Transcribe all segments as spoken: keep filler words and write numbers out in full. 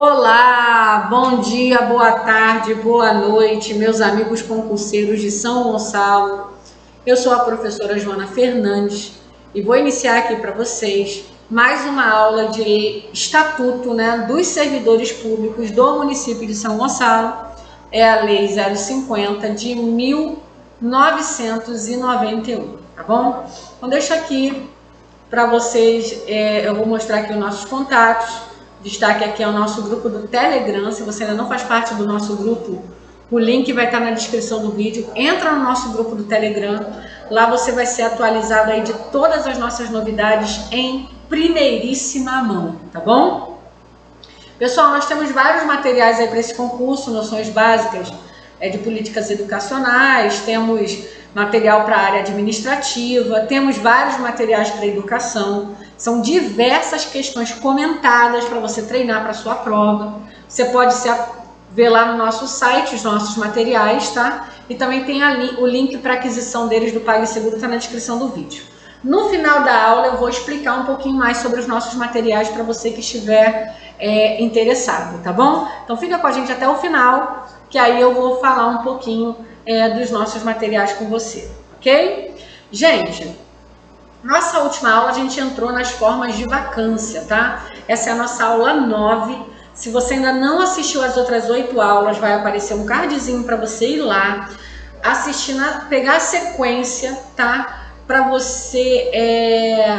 Olá, bom dia, boa tarde, boa noite, meus amigos concurseiros de São Gonçalo. Eu sou a professora Joana Fernandes e vou iniciar aqui para vocês mais uma aula de Estatuto, né, dos Servidores Públicos do município de São Gonçalo. É a Lei zero cinquenta de mil novecentos e noventa e um, tá bom? Então deixa aqui para vocês, é, eu vou mostrar aqui os nossos contatos. Destaque aqui é o nosso grupo do Telegram. Se você ainda não faz parte do nosso grupo, o link vai estar na descrição do vídeo. Entra no nosso grupo do Telegram. Lá você vai ser atualizado aí de todas as nossas novidades em primeiríssima mão, tá bom? Pessoal, nós temos vários materiais aí para esse concurso, noções básicas é, de políticas educacionais, temos material para a área administrativa, temos vários materiais para educação. São diversas questões comentadas para você treinar para a sua prova. Você pode se ver lá no nosso site os nossos materiais, tá? E também tem ali o link para aquisição deles do PagSeguro, está na descrição do vídeo. No final da aula eu vou explicar um pouquinho mais sobre os nossos materiais para você que estiver é, interessado, tá bom? Então fica com a gente até o final, que aí eu vou falar um pouquinho é, dos nossos materiais com você, ok? Gente, nossa última aula a gente entrou nas formas de vacância, tá? Essa é a nossa aula nove. Se você ainda não assistiu as outras oito aulas, vai aparecer um cardzinho para você ir lá, assistir, na, pegar a sequência, tá? Para você é,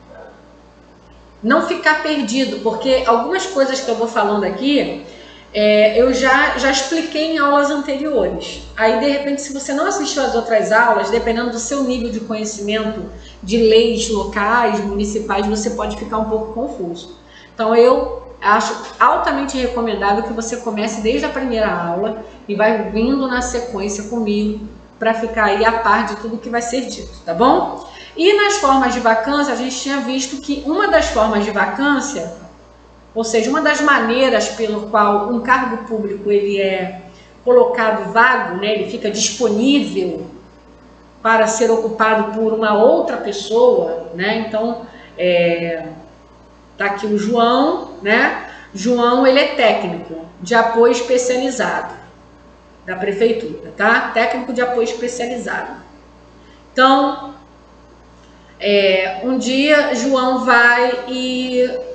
não ficar perdido, porque algumas coisas que eu vou falando aqui, É, eu já, já expliquei em aulas anteriores. Aí, de repente, se você não assistiu às outras aulas, dependendo do seu nível de conhecimento de leis locais, municipais, você pode ficar um pouco confuso. Então, eu acho altamente recomendável que você comece desde a primeira aula e vai vindo na sequência comigo para ficar aí a par de tudo que vai ser dito, tá bom? E nas formas de vacância, a gente tinha visto que uma das formas de vacância, ou seja, uma das maneiras pelo qual um cargo público ele é colocado vago, né, ele fica disponível para ser ocupado por uma outra pessoa, né? Então, é, tá aqui o João, né? João, ele é técnico de apoio especializado da prefeitura, tá? Técnico de apoio especializado. Então, é, um dia João vai e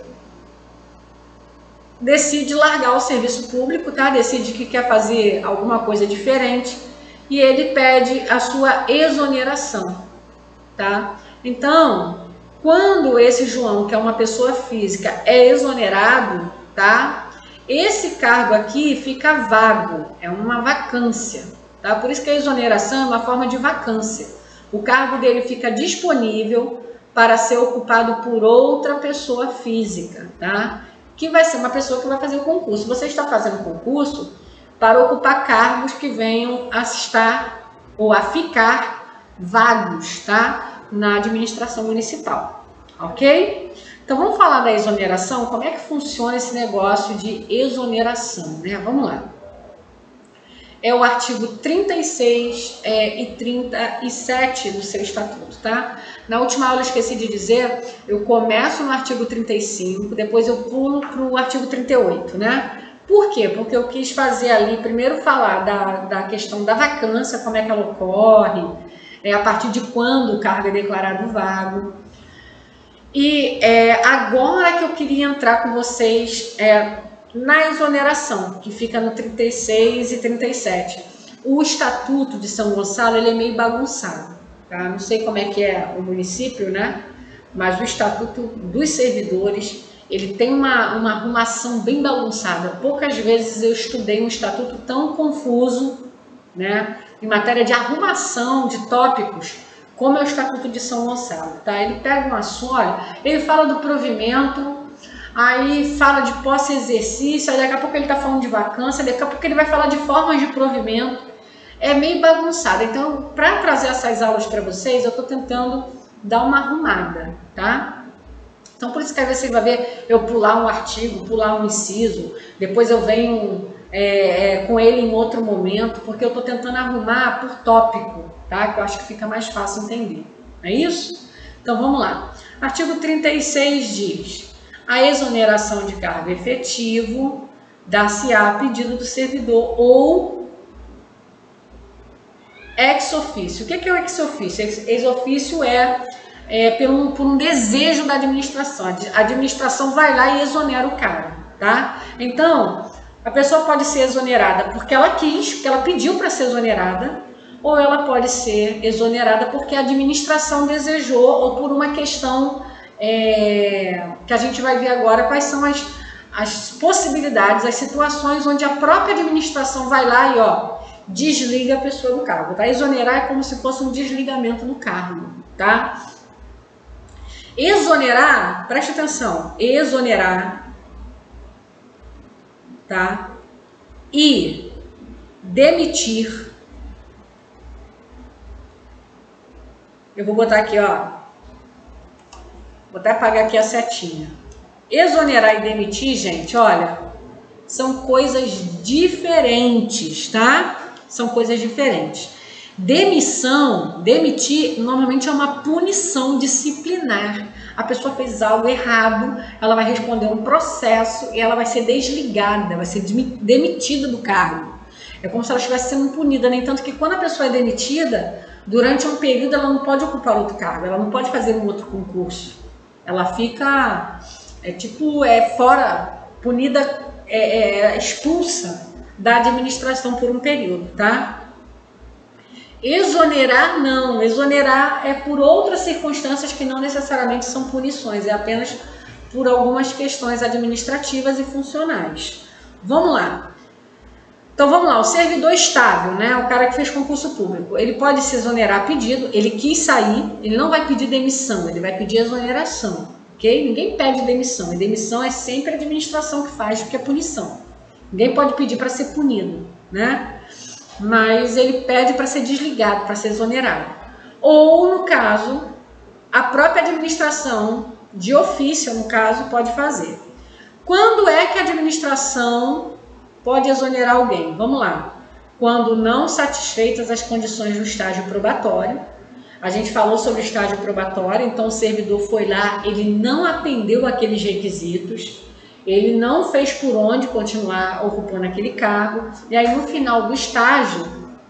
decide largar o serviço público, tá? Decide que quer fazer alguma coisa diferente e ele pede a sua exoneração, tá? Então, quando esse João, que é uma pessoa física, é exonerado, tá? Esse cargo aqui fica vago, é uma vacância, tá? Por isso que a exoneração é uma forma de vacância. O cargo dele fica disponível para ser ocupado por outra pessoa física, tá? Que vai ser uma pessoa que vai fazer o concurso. Você está fazendo concurso para ocupar cargos que venham a estar ou a ficar vagos, tá? Na administração municipal, ok? Então vamos falar da exoneração, como é que funciona esse negócio de exoneração, né? Vamos lá. É o artigo trinta e seis é, e trinta e sete do seu estatuto, tá? Na última aula eu esqueci de dizer, eu começo no artigo trinta e cinco, depois eu pulo para o artigo trinta e oito, né? Por quê? Porque eu quis fazer ali, primeiro falar da, da questão da vacância, como é que ela ocorre, é, a partir de quando o cargo é declarado vago. E é, agora que eu queria entrar com vocês é, na exoneração, que fica no trinta e seis e trinta e sete. O Estatuto de São Gonçalo ele é meio bagunçado, tá? Não sei como é que é o município, né? Mas o Estatuto dos Servidores, ele tem uma, uma arrumação bem bagunçada. Poucas vezes eu estudei um estatuto tão confuso, né? Em matéria de arrumação de tópicos, como é o Estatuto de São Gonçalo, tá? Ele pega um assunto, olha, ele fala do provimento, aí fala de posse e exercício, aí daqui a pouco ele está falando de vacância, daqui a pouco ele vai falar de formas de provimento. É meio bagunçado. Então, para trazer essas aulas para vocês, eu estou tentando dar uma arrumada, tá? Então, por isso que às vezes você vai ver eu pular um artigo, pular um inciso, depois eu venho é, é, com ele em outro momento, porque eu estou tentando arrumar por tópico, tá? Que eu acho que fica mais fácil entender. Não é isso? Então, vamos lá. Artigo trinta e seis diz: a exoneração de cargo efetivo dar-se-á a pedido do servidor ou ex officio. O que é o ex officio? Ex officio é, é pelo, por um desejo da administração. A administração vai lá e exonera o cara, tá? Então, a pessoa pode ser exonerada porque ela quis, porque ela pediu para ser exonerada, ou ela pode ser exonerada porque a administração desejou, ou por uma questão é, que a gente vai ver agora quais são as, as possibilidades, as situações onde a própria administração vai lá e ó, desliga a pessoa do cargo, tá? Exonerar é como se fosse um desligamento do cargo, tá? Exonerar, preste atenção, exonerar, tá? E demitir. Eu vou botar aqui, ó. Vou até apagar aqui a setinha. Exonerar e demitir, gente, olha, são coisas diferentes, tá? São coisas diferentes. Demissão, demitir, normalmente é uma punição disciplinar. A pessoa fez algo errado, ela vai responder um processo e ela vai ser desligada, vai ser demitida do cargo. É como se ela estivesse sendo punida, nem tanto que quando a pessoa é demitida, durante um período ela não pode ocupar outro cargo, ela não pode fazer um outro concurso. Ela fica, é tipo, é fora, punida, é, é, expulsa da administração por um período, tá? Exonerar, não. Exonerar é por outras circunstâncias que não necessariamente são punições, é apenas por algumas questões administrativas e funcionais. Vamos lá. Então vamos lá, o servidor estável, né, o cara que fez concurso público, ele pode se exonerar a pedido, ele quis sair, ele não vai pedir demissão, ele vai pedir exoneração, ok? Ninguém pede demissão, e demissão é sempre a administração que faz, porque é punição. Ninguém pode pedir para ser punido, né? Mas ele pede para ser desligado, para ser exonerado. Ou, no caso, a própria administração, de ofício, no caso, pode fazer. Quando é que a administração pode exonerar alguém? Vamos lá. Quando não satisfeitas as condições do estágio probatório. A gente falou sobre o estágio probatório, então o servidor foi lá, ele não atendeu aqueles requisitos, ele não fez por onde continuar ocupando aquele cargo, e aí no final do estágio,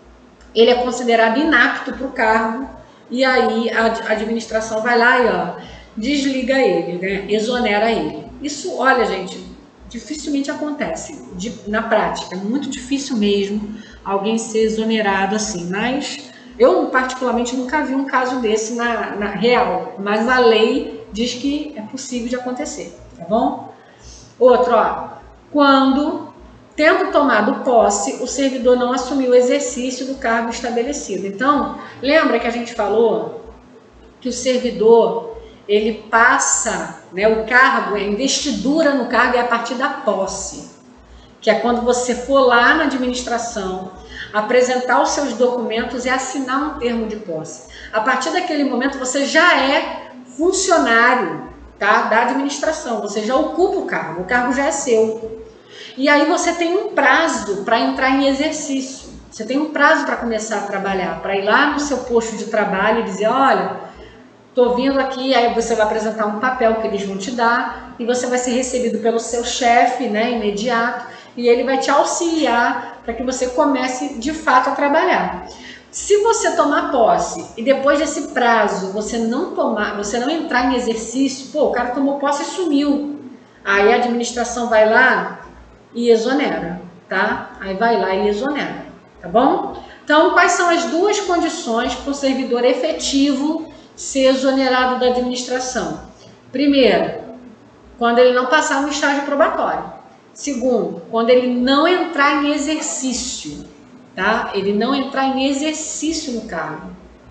ele é considerado inapto para o cargo, e aí a administração vai lá e ó, desliga ele, né? Exonera ele. Isso, olha gente, dificilmente acontece de, na prática, é muito difícil mesmo alguém ser exonerado assim, mas eu particularmente nunca vi um caso desse na, na real, mas a lei diz que é possível de acontecer, tá bom? Outro, ó, quando, tendo tomado posse, o servidor não assumiu o exercício do cargo estabelecido. Então, lembra que a gente falou que o servidor, ele passa, né, o cargo, a investidura no cargo é a partir da posse, que é quando você for lá na administração, apresentar os seus documentos e assinar um termo de posse. A partir daquele momento, você já é funcionário, tá, da administração, você já ocupa o cargo, o cargo já é seu. E aí você tem um prazo para entrar em exercício, você tem um prazo para começar a trabalhar, para ir lá no seu posto de trabalho e dizer, olha, estou vindo aqui, aí você vai apresentar um papel que eles vão te dar e você vai ser recebido pelo seu chefe, né, imediato, e ele vai te auxiliar para que você comece de fato a trabalhar. Se você tomar posse e depois desse prazo você não tomar, você não entrar em exercício, pô, o cara tomou posse e sumiu. Aí a administração vai lá e exonera, tá? Aí vai lá e exonera, tá bom? Então, quais são as duas condições para o servidor efetivo ser exonerado da administração? Primeiro, quando ele não passar no estágio probatório. Segundo, quando ele não entrar em exercício. Tá? Ele não entrar em exercício no cargo,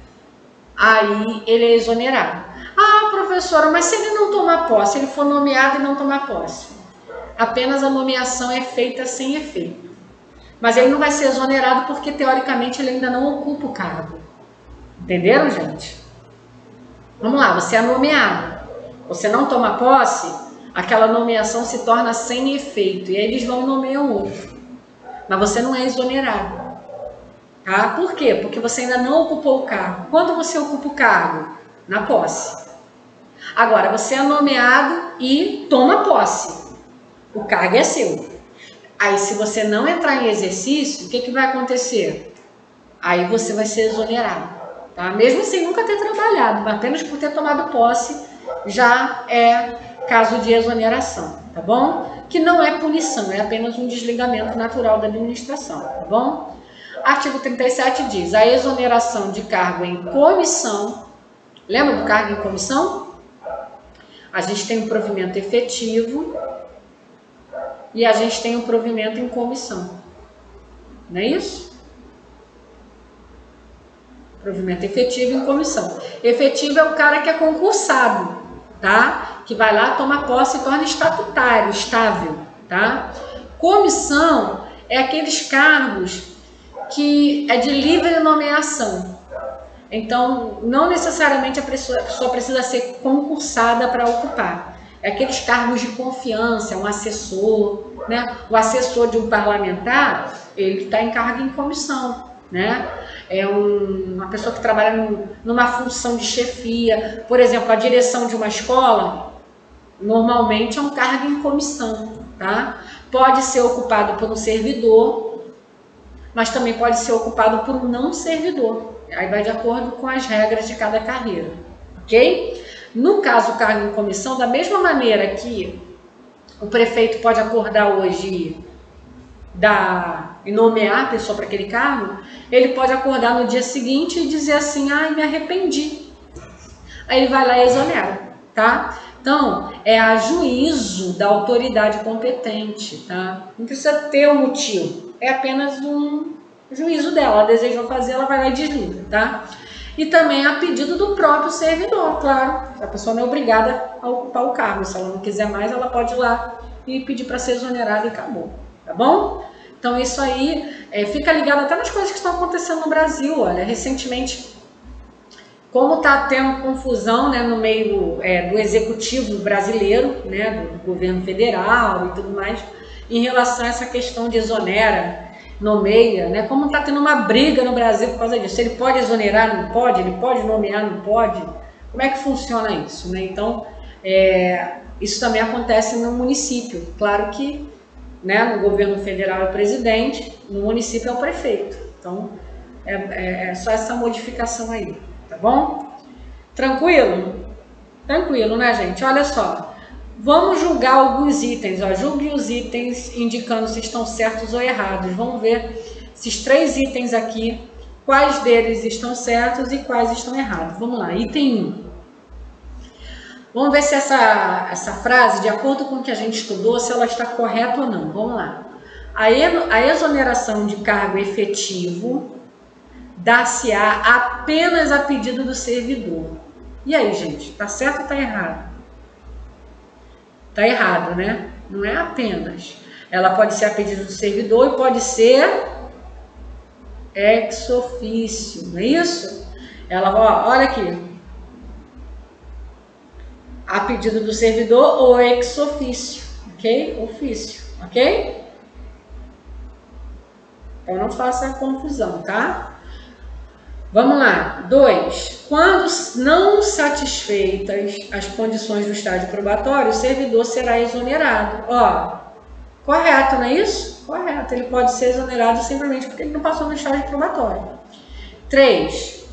aí ele é exonerado. Ah, professora, mas se ele não tomar posse, ele for nomeado e não tomar posse, apenas a nomeação é feita sem efeito, mas ele não vai ser exonerado porque teoricamente ele ainda não ocupa o cargo. Entenderam, gente? Vamos lá, você é nomeado, você não toma posse, aquela nomeação se torna sem efeito e aí eles vão e nomeiam outro, mas você não é exonerado. Tá? Por quê? Porque você ainda não ocupou o cargo. Quando você ocupa o cargo? Na posse. Agora, você é nomeado e toma posse. O cargo é seu. Aí, se você não entrar em exercício, o que, que vai acontecer? Aí você vai ser exonerado, tá? Mesmo sem nunca ter trabalhado, apenas por ter tomado posse, já é caso de exoneração, tá bom? Que não é punição, é apenas um desligamento natural da administração, tá bom? Artigo trinta e sete diz, a exoneração de cargo em comissão, lembra do cargo em comissão? A gente tem um provimento efetivo e a gente tem um provimento em comissão, não é isso? Provimento efetivo em comissão. Efetivo é o cara que é concursado, tá? Que vai lá, toma posse e torna estatutário, estável, tá? Comissão é aqueles cargos que é de livre nomeação. Então, não necessariamente a pessoa, a pessoa precisa ser concursada para ocupar. É aqueles cargos de confiança, um assessor, né? O assessor de um parlamentar, ele está em cargo em comissão, né? É um, uma pessoa que trabalha num, numa função de chefia. Por exemplo, a direção de uma escola, normalmente é um cargo em comissão, tá? Pode ser ocupado por um servidor, mas também pode ser ocupado por um não servidor. Aí vai de acordo com as regras de cada carreira, ok? No caso, o cargo em comissão, da mesma maneira que o prefeito pode acordar hoje da, e nomear a pessoa para aquele cargo, ele pode acordar no dia seguinte e dizer assim, ai, me arrependi. Aí ele vai lá e exonera, tá? Então, é a juízo da autoridade competente, tá? Não precisa ter um motivo, é apenas um juízo dela. Ela desejou fazer, ela vai lá e desliga, tá? E também a pedido do próprio servidor, claro. A pessoa não é obrigada a ocupar o cargo. Se ela não quiser mais, ela pode ir lá e pedir para ser exonerada e acabou, tá bom? Então, isso aí, é, fica ligado até nas coisas que estão acontecendo no Brasil. Olha, recentemente, como está tendo confusão, né, no meio é, do executivo brasileiro, né, do governo federal e tudo mais, em relação a essa questão de exonera, nomeia, né, como está tendo uma briga no Brasil por causa disso. Ele pode exonerar, não pode? Ele pode nomear, não pode? Como é que funciona isso, né? Então, é, isso também acontece no município. Claro que, né, no governo federal é o presidente, no município é o prefeito. Então, é, é, é só essa modificação aí, tá bom? Tranquilo? Tranquilo, né, gente? Olha só. Vamos julgar alguns itens, ó. Julgue os itens indicando se estão certos ou errados. Vamos ver esses três itens aqui, quais deles estão certos e quais estão errados. Vamos lá, item um. Vamos ver se essa, essa frase, de acordo com o que a gente estudou, se ela está correta ou não. Vamos lá. A, a exoneração de cargo efetivo dar-se-á apenas a pedido do servidor. E aí, gente, tá certo ou tá errado? Tá errado, né? Não é apenas. Ela pode ser a pedido do servidor e pode ser ex officio, não é isso? Ela, ó, olha aqui. A pedido do servidor ou ex officio, ok? Ofício, ok? Então não faça confusão, tá? Vamos lá. Dois. Quando não satisfeitas as condições do estágio probatório, o servidor será exonerado. Ó, correto, não é isso? Correto. Ele pode ser exonerado simplesmente porque ele não passou no estágio probatório. Três.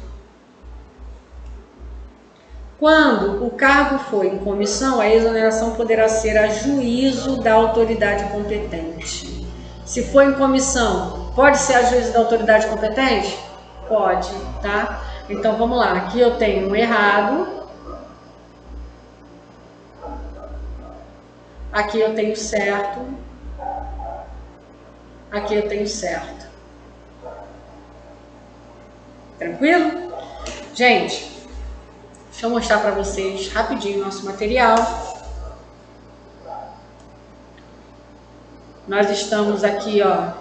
Quando o cargo for em comissão, a exoneração poderá ser a juízo da autoridade competente. Se for em comissão, pode ser a juízo da autoridade competente? Pode, tá? Então, vamos lá. Aqui eu tenho um errado. Aqui eu tenho certo. Aqui eu tenho certo. Tranquilo? Gente, deixa eu mostrar para vocês rapidinho o nosso material. Nós estamos aqui, ó,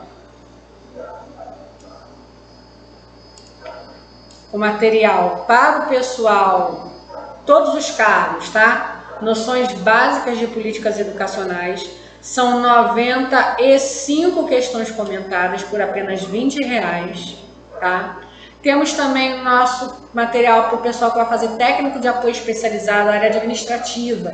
o material para o pessoal, todos os cargos, tá? Noções básicas de políticas educacionais. São noventa e cinco questões comentadas por apenas vinte reais, tá? Temos também o nosso material para o pessoal que vai fazer técnico de apoio especializado na área administrativa.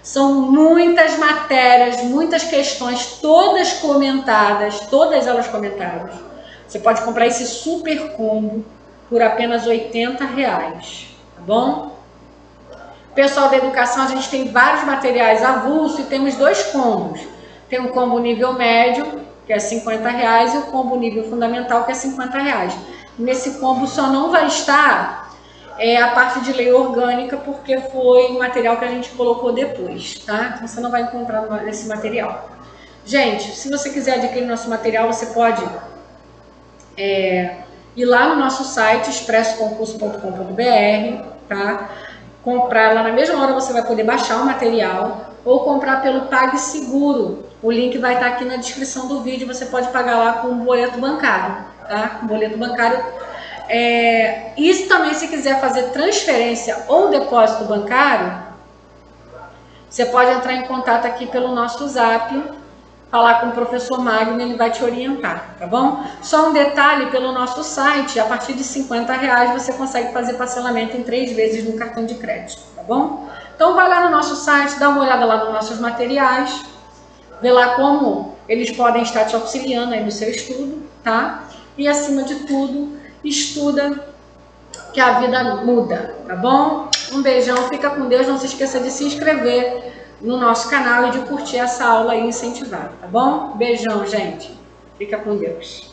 São muitas matérias, muitas questões, todas comentadas, todas elas comentadas. Você pode comprar esse super combo por apenas oitenta reais, tá bom? Pessoal da educação, a gente tem vários materiais avulso e temos dois combos. Tem um combo nível médio, que é cinquenta reais, e o combo nível fundamental, que é cinquenta reais. Nesse combo só não vai estar é, a parte de lei orgânica, porque foi um material que a gente colocou depois, tá? Então você não vai encontrar nesse material. Gente, se você quiser adquirir nosso material, você pode é, ir lá no nosso site, expresso concurso ponto com ponto br, tá? Comprar lá na mesma hora, você vai poder baixar o material ou comprar pelo PagSeguro. O link vai estar aqui na descrição do vídeo, você pode pagar lá com um boleto bancário, tá? Um boleto bancário. É, isso também, se quiser fazer transferência ou depósito bancário, você pode entrar em contato aqui pelo nosso zap, falar com o professor Magno, ele vai te orientar, tá bom? Só um detalhe, pelo nosso site, a partir de cinquenta reais você consegue fazer parcelamento em três vezes no cartão de crédito, tá bom? Então vai lá no nosso site, dá uma olhada lá nos nossos materiais, vê lá como eles podem estar te auxiliando aí no seu estudo, tá? E acima de tudo, estuda que a vida muda, tá bom? Um beijão, fica com Deus, não se esqueça de se inscrever no nosso canal e de curtir essa aula e incentivar, tá bom? Beijão, gente. Fica com Deus.